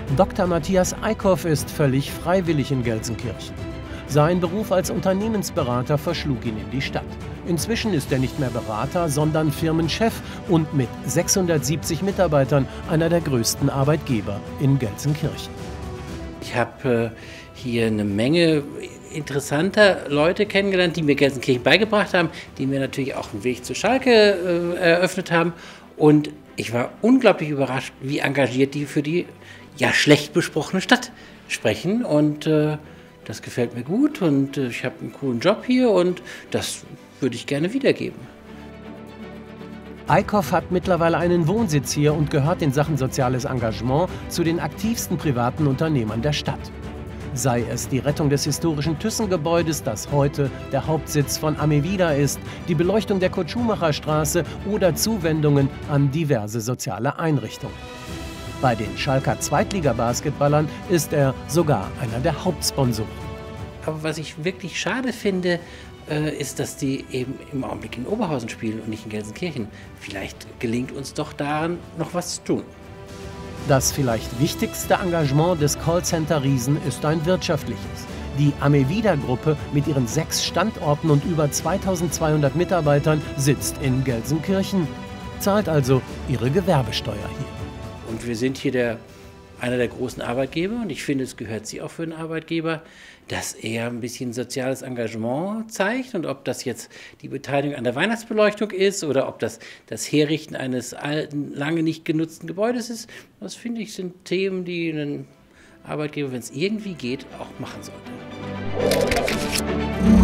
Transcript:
Dr. Matthias Eickhoff ist völlig freiwillig in Gelsenkirchen. Sein Beruf als Unternehmensberater verschlug ihn in die Stadt. Inzwischen ist er nicht mehr Berater, sondern Firmenchef und mit 670 Mitarbeitern einer der größten Arbeitgeber in Gelsenkirchen. Ich habe hier eine Menge interessanter Leute kennengelernt, die mir Gelsenkirchen beigebracht haben, die mir natürlich auch einen Weg zu Schalke eröffnet haben. Und ich war unglaublich überrascht, wie engagiert die für die ja schlecht besprochene Stadt sprechen. Und das gefällt mir gut und ich habe einen coolen Job hier und das würde ich gerne wiedergeben. Eickhoff hat mittlerweile einen Wohnsitz hier und gehört in Sachen soziales Engagement zu den aktivsten privaten Unternehmern der Stadt. Sei es die Rettung des historischen Thyssen-Gebäudes, das heute der Hauptsitz von Amevida ist, die Beleuchtung der Kurt-Schumacher-Straße oder Zuwendungen an diverse soziale Einrichtungen. Bei den Schalker Zweitliga-Basketballern ist er sogar einer der Hauptsponsoren. Aber was ich wirklich schade finde, ist, dass die eben im Augenblick in Oberhausen spielen und nicht in Gelsenkirchen. Vielleicht gelingt uns doch daran noch was zu tun. Das vielleicht wichtigste Engagement des Callcenter-Riesen ist ein wirtschaftliches. Die Amevida-Gruppe mit ihren 6 Standorten und über 2200 Mitarbeitern sitzt in Gelsenkirchen, zahlt also ihre Gewerbesteuer hier. Und wir sind hier einer der großen Arbeitgeber und ich finde, es gehört sich auch für einen Arbeitgeber, dass er ein bisschen soziales Engagement zeigt und ob das jetzt die Beteiligung an der Weihnachtsbeleuchtung ist oder ob das Herrichten eines alten, lange nicht genutzten Gebäudes ist, das finde ich sind Themen, die ein Arbeitgeber, wenn es irgendwie geht, auch machen sollte.